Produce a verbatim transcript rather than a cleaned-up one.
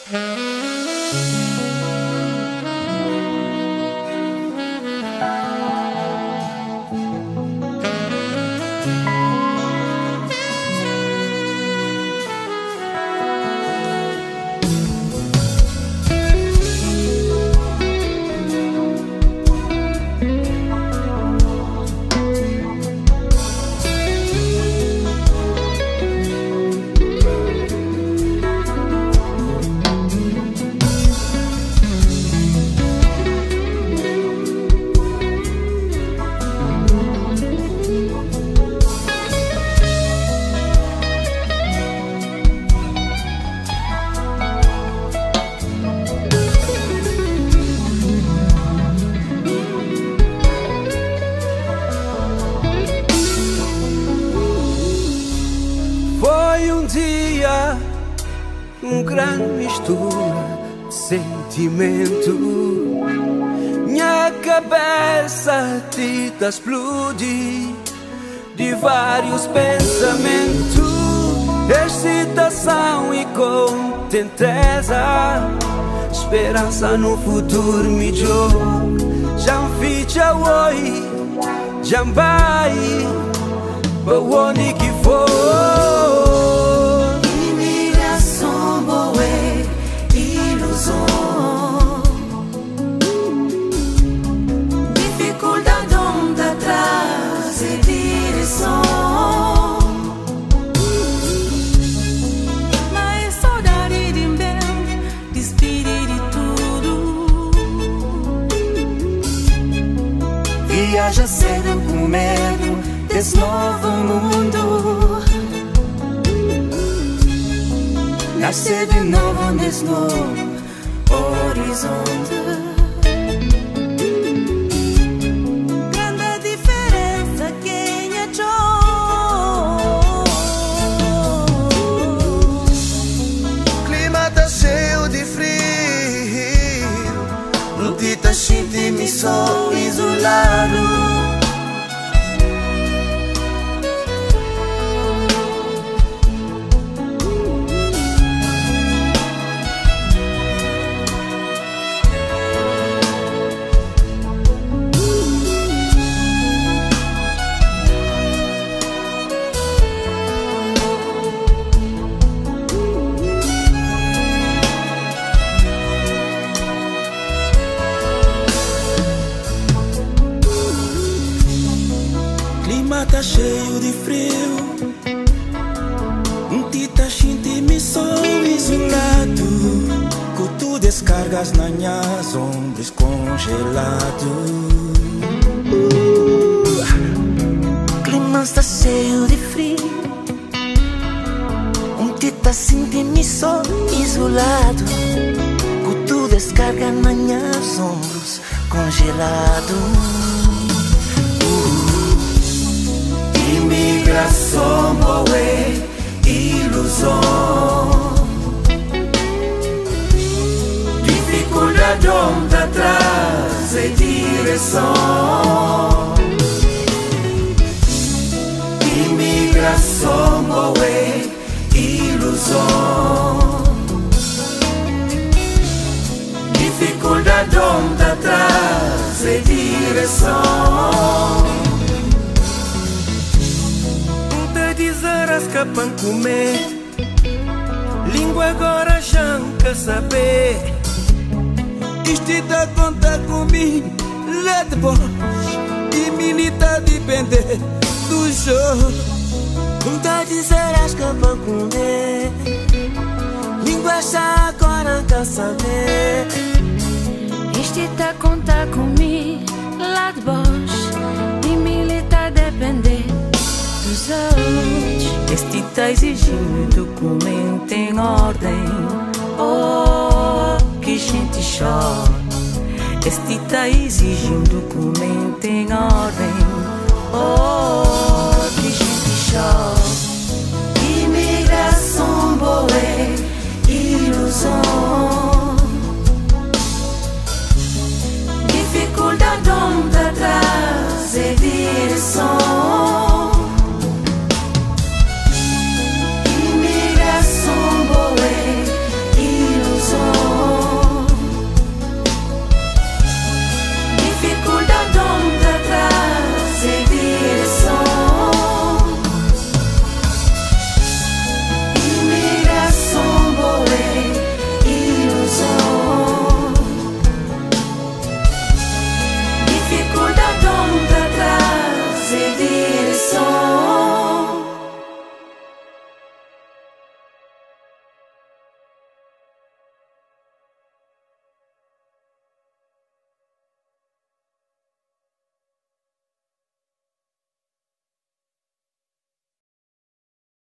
Um grande mistura de sentimento. Minha cabeça tita explode de vários pensamentos, excitação e contenteza, esperança no futuro melhor. Já fiz já oi, já vai, para onde que for. Viaja cedo com medo desse novo mundo, nascer de novo nesse novo horizonte. Grande diferença quem é eu. Clima tá cheio de frio, não te tá sentindo me sou isolado. Tá cheio de frio, um tita sente-me só isolado, com tu descargas nas minhas ombros congelado. uh. Clima está cheio de frio, um tita sente-me só isolado, com tu descargas nas minhas ombros congelado. Imigração, boa ilusão, dificuldade onde atrás é direção. Imigração, boa ilusão, dificuldade onde atrás é direção. Dizerás que para comer, língua agora já não quer saber. Isto dá conta comigo, lá depois, e milita depender do jogo. Nunca dizerás que para comer, língua já agora não quer saber. Isto dá conta comigo, lá depois, e milita depender. Este tá exigindo documento em ordem. Oh, que gente chora. Este tá exigindo documento